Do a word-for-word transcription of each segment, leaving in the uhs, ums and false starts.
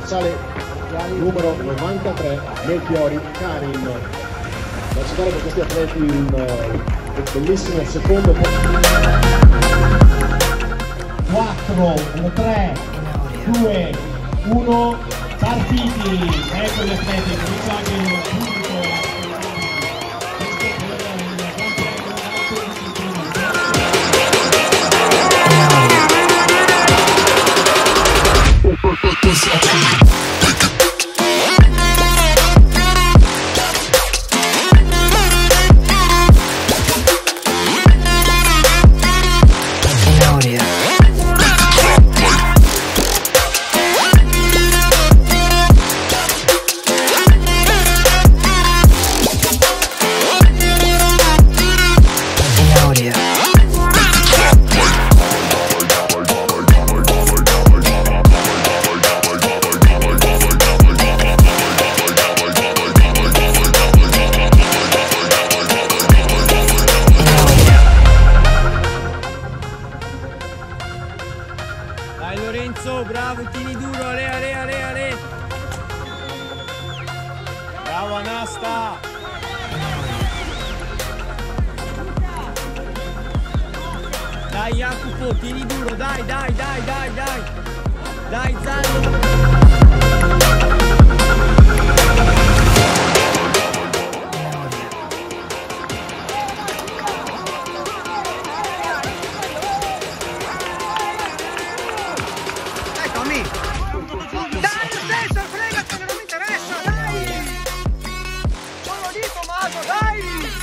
dorsale numero novantatré Melchiori Karim. Da citare per questi atleti un, uh, un bellissimo secondo quattro, tre, due, uno, partiti. Ecco gli atleti, comincia anche il pubblico. Dai Lorenzo, bravo, tieni duro, ale, ale, ale, ale. Bravo Anasta. Dai Jacopo, tieni duro, dai, dai, dai, dai, dai. Dai Zallo. Dai, stesso, fregatene, non mi interessa, dai! Sono lì, Tommaso, dai!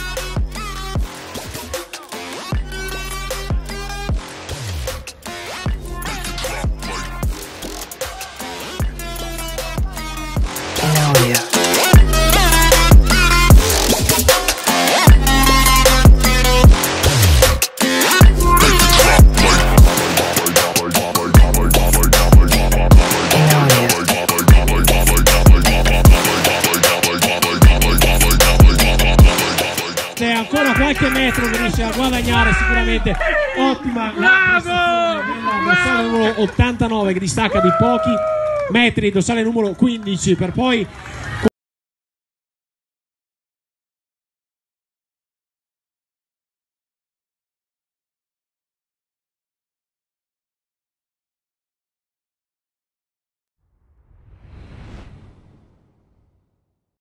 Ancora qualche metro che riesce a guadagnare sicuramente. Ottima la dorsale numero ottantanove che distacca di pochi metri, dorsale numero quindici per poi